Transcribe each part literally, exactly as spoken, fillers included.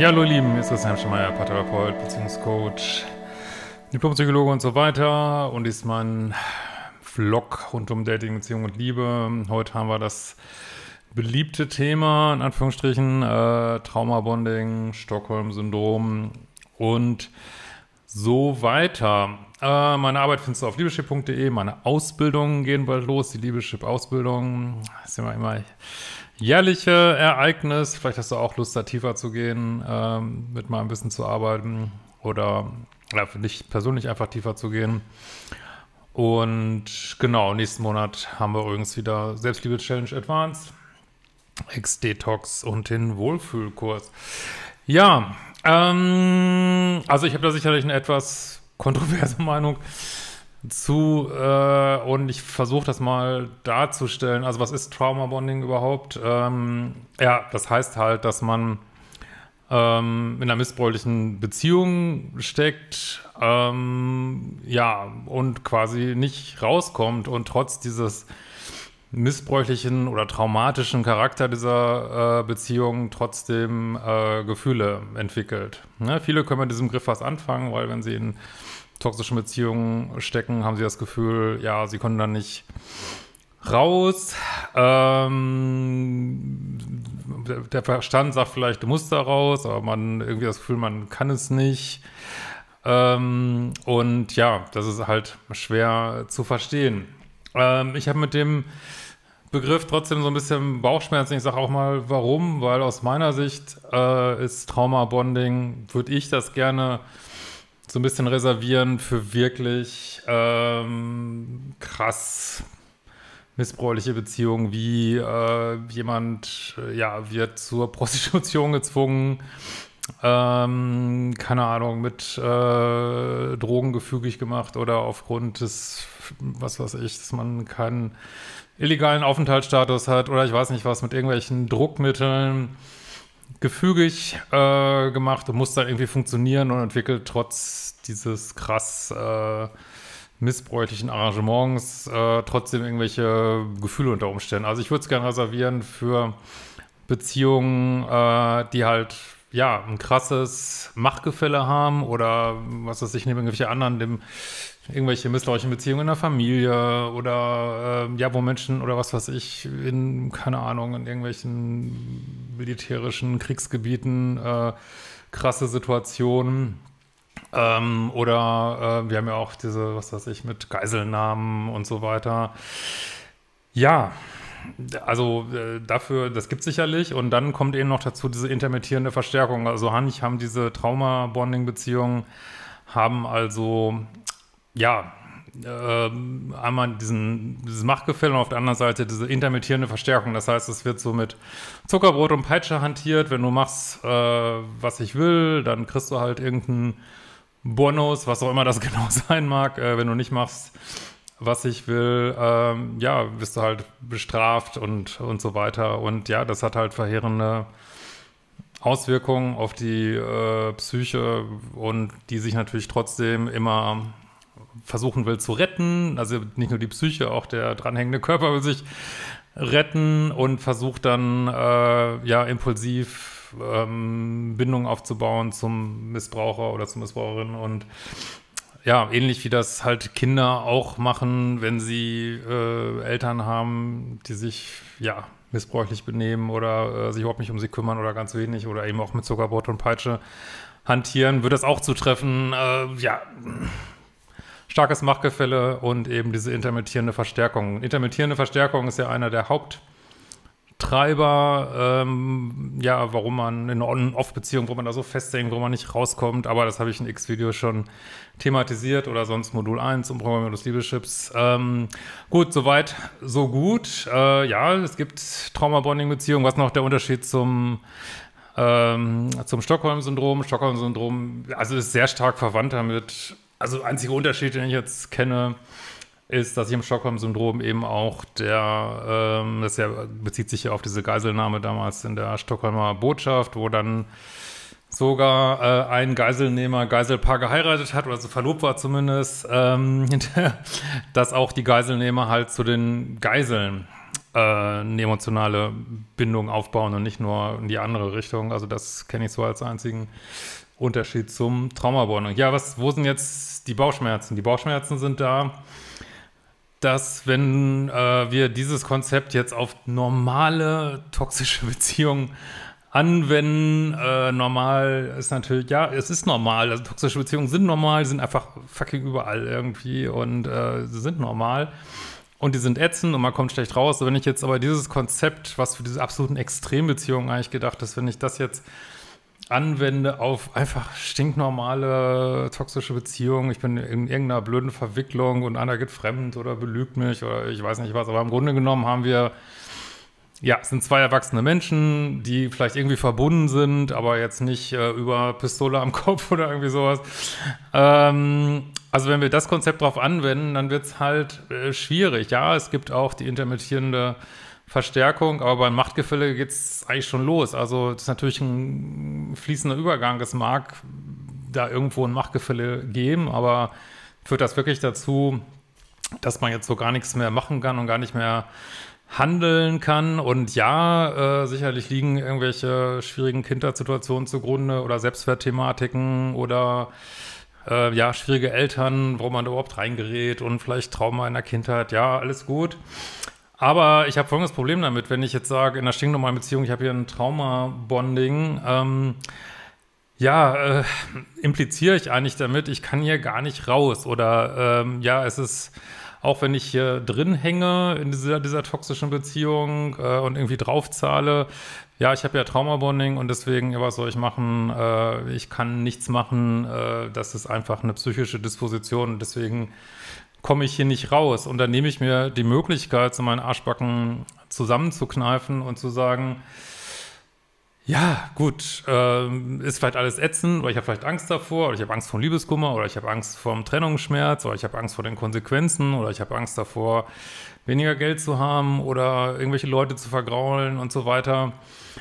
Ja, hallo ihr Lieben, hier ist Christian Schemeier, Paartherapeut, Beziehungscoach, Diplompsychologe und so weiter. Und dies ist mein Vlog rund um Dating, Beziehung und Liebe. Heute haben wir das beliebte Thema, in Anführungsstrichen, äh, Traumabonding, Stockholm-Syndrom und so weiter. Äh, meine Arbeit findest du auf liebeschip punkt de, meine Ausbildungen gehen bald los, die Liebeschip-Ausbildung, das ist immer immer jährliche Ereignis. Vielleicht hast du auch Lust, da tiefer zu gehen, ähm, mit mal ein bisschen zu arbeiten oder ja, für dich persönlich einfach tiefer zu gehen. Und genau, nächsten Monat haben wir übrigens wieder Selbstliebe-Challenge Advanced, Ex-Detox und den Wohlfühlkurs. Ja, ähm, also ich habe da sicherlich eine etwas kontroverse Meinung zu äh, und ich versuche das mal darzustellen. Also was ist Traumabonding überhaupt? Ähm, ja, das heißt halt, dass man ähm, in einer missbräuchlichen Beziehung steckt, ähm, ja, und quasi nicht rauskommt und trotz dieses missbräuchlichen oder traumatischen Charakter dieser äh, Beziehung trotzdem äh, Gefühle entwickelt. Ne? Viele können mit diesem Begriff was anfangen, weil wenn sie in toxischen Beziehungen stecken, haben sie das Gefühl, ja, sie können dann nicht raus. Ähm, der, der Verstand sagt vielleicht, du musst da raus, aber man irgendwie das Gefühl, man kann es nicht. Ähm, und ja, das ist halt schwer zu verstehen. Ähm, ich habe mit dem Begriff trotzdem so ein bisschen Bauchschmerzen. Ich sage auch mal, warum, weil aus meiner Sicht äh, ist Traumabonding, würde ich das gerne so ein bisschen reservieren für wirklich ähm, krass missbräuchliche Beziehungen, wie äh, jemand äh, ja, wird zur Prostitution gezwungen, ähm, keine Ahnung, mit äh, Drogen gefügig gemacht oder aufgrund des, was weiß ich, dass man keinen illegalen Aufenthaltsstatus hat oder ich weiß nicht was, mit irgendwelchen Druckmitteln gefügig äh, gemacht und muss dann irgendwie funktionieren und entwickelt trotz dieses krass äh, missbräuchlichen Arrangements äh, trotzdem irgendwelche Gefühle unter Umständen. Also ich würde es gerne reservieren für Beziehungen, äh, die halt ja ein krasses Machtgefälle haben oder was weiß ich, neben irgendwelche anderen, dem irgendwelche missbräuchlichen Beziehungen in der Familie oder äh, ja, wo Menschen oder was weiß ich in, keine Ahnung, in irgendwelchen militärischen Kriegsgebieten äh, krasse Situationen ähm, oder äh, wir haben ja auch diese, was weiß ich, mit Geiselnahmen und so weiter. Ja, also äh, dafür, das gibt es sicherlich und dann kommt eben noch dazu diese intermittierende Verstärkung. Also Hanich haben diese Trauma-Bonding-Beziehungen, haben also ja, äh, einmal diesen, dieses Machtgefälle und auf der anderen Seite diese intermittierende Verstärkung. Das heißt, es wird so mit Zuckerbrot und Peitsche hantiert. Wenn du machst, äh, was ich will, dann kriegst du halt irgendeinen Bonus, was auch immer das genau sein mag. Äh, wenn du nicht machst, was ich will, ähm, ja, wirst du halt bestraft und, und so weiter. Und ja, das hat halt verheerende Auswirkungen auf die äh, Psyche und die sich natürlich trotzdem immer versuchen will zu retten, also nicht nur die Psyche, auch der dranhängende Körper will sich retten und versucht dann äh, ja impulsiv ähm, Bindungen aufzubauen zum Missbraucher oder zur Missbraucherin und ja, ähnlich wie das halt Kinder auch machen, wenn sie äh, Eltern haben, die sich ja missbräuchlich benehmen oder äh, sich überhaupt nicht um sie kümmern oder ganz wenig oder eben auch mit Zuckerbrot und Peitsche hantieren, würde das auch zutreffen, äh, ja, starkes Machtgefälle und eben diese intermittierende Verstärkung. Intermittierende Verstärkung ist ja einer der Haupttreiber, ähm, ja, warum man in einer On-Off-Beziehung, wo man da so festhängt, wo man nicht rauskommt, aber das habe ich in X-Video schon thematisiert oder sonst Modul eins im Programm des Liebeschips. Ähm, gut, soweit, so gut. Äh, ja, es gibt Trauma-Bonding-Beziehungen. Was noch der Unterschied zum ähm, zum Stockholm-Syndrom? Stockholm-Syndrom, also ist sehr stark verwandt damit. Also der einzige Unterschied, den ich jetzt kenne, ist, dass ich im Stockholm-Syndrom eben auch der, ähm, das ja, bezieht sich ja auf diese Geiselnahme damals in der Stockholmer Botschaft, wo dann sogar äh, ein Geiselnehmer Geiselpaar geheiratet hat, oder so verlobt war zumindest, ähm, dass auch die Geiselnehmer halt zu den Geiseln äh, eine emotionale Bindung aufbauen und nicht nur in die andere Richtung. Also das kenne ich so als einzigen Unterschied zum Traumabonding. Ja, was, wo sind jetzt die Bauchschmerzen? Die Bauchschmerzen sind da, dass wenn äh, wir dieses Konzept jetzt auf normale toxische Beziehungen anwenden, äh, normal ist natürlich, ja, es ist normal, also toxische Beziehungen sind normal, sind einfach fucking überall irgendwie und äh, sie sind normal und die sind ätzend und man kommt schlecht raus. So, wenn ich jetzt aber dieses Konzept, was für diese absoluten Extrembeziehungen eigentlich gedacht ist, wenn ich das jetzt anwende auf einfach stinknormale toxische Beziehungen, ich bin in irgendeiner blöden Verwicklung und einer geht fremd oder belügt mich oder ich weiß nicht was, aber im Grunde genommen haben wir, ja, es sind zwei erwachsene Menschen, die vielleicht irgendwie verbunden sind, aber jetzt nicht äh, über Pistole am Kopf oder irgendwie sowas. Ähm, also wenn wir das Konzept drauf anwenden, dann wird es halt äh, schwierig. Ja, es gibt auch die intermittierende Verstärkung, aber beim Machtgefälle geht es eigentlich schon los. Also das ist natürlich ein fließender Übergang. Es mag da irgendwo ein Machtgefälle geben, aber führt das wirklich dazu, dass man jetzt so gar nichts mehr machen kann und gar nicht mehr handeln kann? Und ja, äh, sicherlich liegen irgendwelche schwierigen Kindersituationen zugrunde oder Selbstwertthematiken oder äh, ja, schwierige Eltern, wo man da überhaupt reingerät und vielleicht Trauma in der Kindheit. Ja, alles gut. Aber ich habe folgendes Problem damit, wenn ich jetzt sage, in einer stinknormalen Beziehung, ich habe hier ein Trauma-Bonding, ähm, ja, äh, impliziere ich eigentlich damit, ich kann hier gar nicht raus. Oder ähm, ja, es ist, auch wenn ich hier drin hänge in dieser, dieser toxischen Beziehung äh, und irgendwie draufzahle, ja, ich habe ja Trauma-Bonding und deswegen, ja, was soll ich machen? Äh, ich kann nichts machen, äh, das ist einfach eine psychische Disposition und deswegen komme ich hier nicht raus. Und dann nehme ich mir die Möglichkeit, so meinen Arschbacken zusammenzukneifen und zu sagen, ja, gut, ähm, ist vielleicht alles ätzend, oder ich habe vielleicht Angst davor, oder ich habe Angst vor Liebeskummer, oder ich habe Angst vor dem Trennungsschmerz, oder ich habe Angst vor den Konsequenzen, oder ich habe Angst davor, weniger Geld zu haben, oder irgendwelche Leute zu vergraulen und so weiter.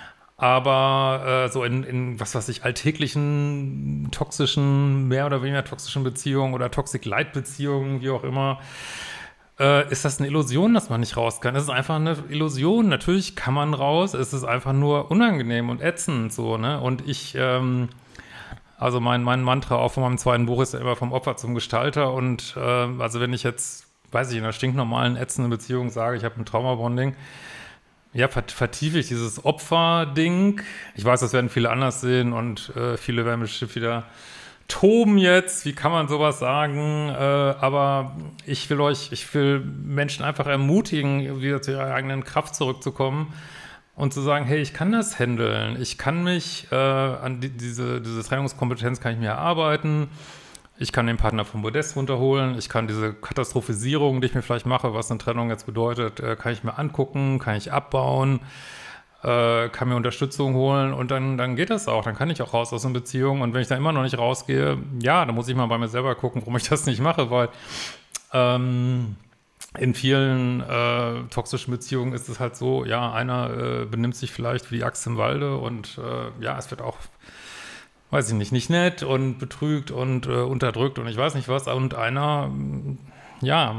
Aber äh, so in, in, was weiß ich, alltäglichen, toxischen, mehr oder weniger toxischen Beziehungen oder Toxic-Light-Beziehungen, wie auch immer, äh, ist das eine Illusion, dass man nicht raus kann. Es ist einfach eine Illusion. Natürlich kann man raus, es ist einfach nur unangenehm und ätzend so, ne? Und ich, ähm, also mein, mein Mantra auch von meinem zweiten Buch ist ja immer vom Opfer zum Gestalter und äh, also wenn ich jetzt, weiß ich, in einer stinknormalen, ätzenden Beziehung sage, ich habe ein Trauma-Bonding, ja, vertiefe ich dieses Opfer-Ding. Ich weiß, das werden viele anders sehen und äh, viele werden bestimmt wieder toben jetzt. Wie kann man sowas sagen? Äh, aber ich will euch, ich will Menschen einfach ermutigen, wieder zu ihrer eigenen Kraft zurückzukommen und zu sagen, hey, ich kann das handeln. Ich kann mich äh, an die, diese, diese Trennungskompetenz kann ich mir erarbeiten. Ich kann den Partner vom Podest runterholen, ich kann diese Katastrophisierung, die ich mir vielleicht mache, was eine Trennung jetzt bedeutet, äh, kann ich mir angucken, kann ich abbauen, äh, kann mir Unterstützung holen und dann, dann geht das auch, dann kann ich auch raus aus einer Beziehung und wenn ich da immer noch nicht rausgehe, ja, dann muss ich mal bei mir selber gucken, warum ich das nicht mache, weil ähm, in vielen äh, toxischen Beziehungen ist es halt so, ja, einer äh, benimmt sich vielleicht wie die Axt im Walde und äh, ja, es wird auch weiß ich nicht, nicht nett und betrügt und äh, unterdrückt und ich weiß nicht was. Und einer, ja,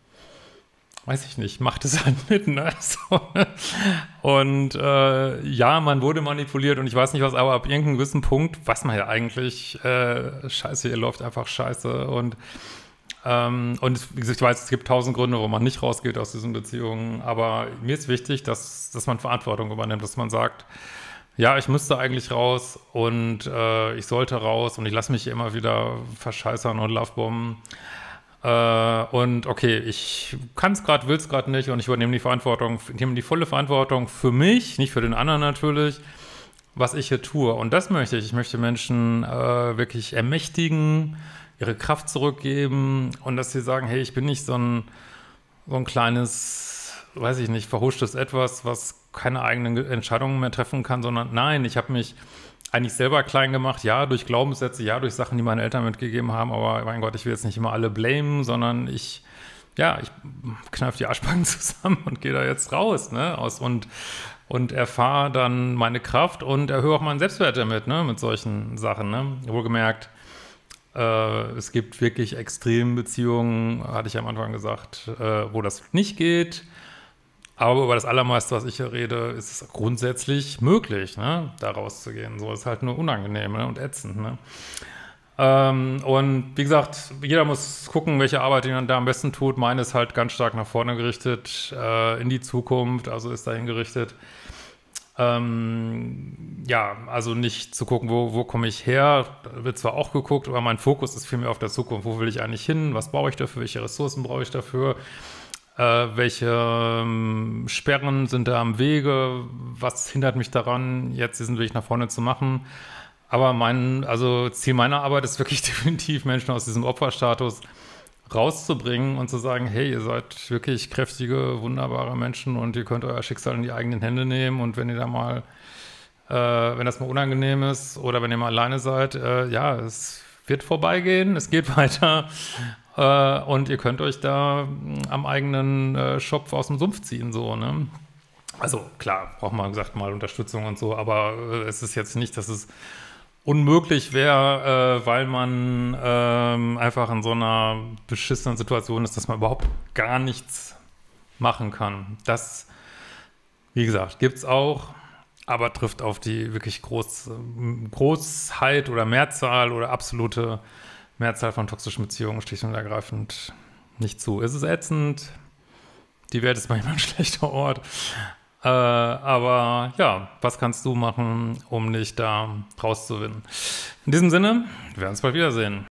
weiß ich nicht, macht es halt mit, ne? So. Und äh, ja, man wurde manipuliert und ich weiß nicht was, aber ab irgendeinem gewissen Punkt weiß man ja eigentlich, äh, scheiße, ihr läuft einfach scheiße. Und, ähm, und wie gesagt, ich weiß, es gibt tausend Gründe, wo man nicht rausgeht aus diesen Beziehungen, aber mir ist wichtig, dass, dass man Verantwortung übernimmt, dass man sagt, ja, ich müsste eigentlich raus und äh, ich sollte raus und ich lasse mich immer wieder verscheißern und lovebomben. Äh, und okay, ich kann es gerade, will es gerade nicht und ich übernehme die Verantwortung, ich nehme die volle Verantwortung für mich, nicht für den anderen natürlich, was ich hier tue. Und das möchte ich. Ich möchte Menschen äh, wirklich ermächtigen, ihre Kraft zurückgeben und dass sie sagen, hey, ich bin nicht so ein, so ein kleines, weiß ich nicht, verhuschtes Etwas, was keine eigenen Entscheidungen mehr treffen kann, sondern nein, ich habe mich eigentlich selber klein gemacht, ja, durch Glaubenssätze, ja, durch Sachen, die meine Eltern mitgegeben haben, aber mein Gott, ich will jetzt nicht immer alle blamen, sondern ich, ja, ich kneife die Arschbacken zusammen und gehe da jetzt raus, ne, aus und, und erfahre dann meine Kraft und erhöhe auch meinen Selbstwert damit, ne, mit solchen Sachen, ne, wohlgemerkt, äh, es gibt wirklich Extrembeziehungen, hatte ich am Anfang gesagt, äh, wo das nicht geht. Aber über das Allermeiste, was ich hier rede, ist es grundsätzlich möglich, ne, da rauszugehen. So ist halt nur unangenehm, ne, und ätzend, ne. Ähm, und wie gesagt, jeder muss gucken, welche Arbeit ihn da am besten tut. Meine ist halt ganz stark nach vorne gerichtet, äh, in die Zukunft, also ist dahin gerichtet. Ähm, ja, also nicht zu gucken, wo, wo komme ich her, da wird zwar auch geguckt, aber mein Fokus ist vielmehr auf der Zukunft. Wo will ich eigentlich hin? Was brauche ich dafür? Welche Ressourcen brauche ich dafür? Äh, welche ähm, Sperren sind da am Wege? Was hindert mich daran, jetzt diesen Weg nach vorne zu machen? Aber mein, also Ziel meiner Arbeit ist wirklich definitiv, Menschen aus diesem Opferstatus rauszubringen und zu sagen, hey, ihr seid wirklich kräftige, wunderbare Menschen und ihr könnt euer Schicksal in die eigenen Hände nehmen und wenn ihr da mal, äh, wenn das mal unangenehm ist oder wenn ihr mal alleine seid, äh, ja, es wird vorbeigehen, es geht weiter äh, und ihr könnt euch da am eigenen äh, Schopf aus dem Sumpf ziehen, so, ne? Also klar, braucht man, gesagt, mal Unterstützung und so, aber äh, es ist jetzt nicht, dass es unmöglich wäre, äh, weil man ähm, einfach in so einer beschissenen Situation ist, dass man überhaupt gar nichts machen kann. Das, wie gesagt, gibt's auch, aber trifft auf die wirklich Groß, Großheit oder Mehrzahl oder absolute Mehrzahl von toxischen Beziehungen schlicht und ergreifend nicht zu. Es ist ätzend, die Welt ist manchmal ein schlechter Ort, Äh, aber ja, was kannst du machen, um dich da rauszuwinden? In diesem Sinne, wir werden uns bald wiedersehen.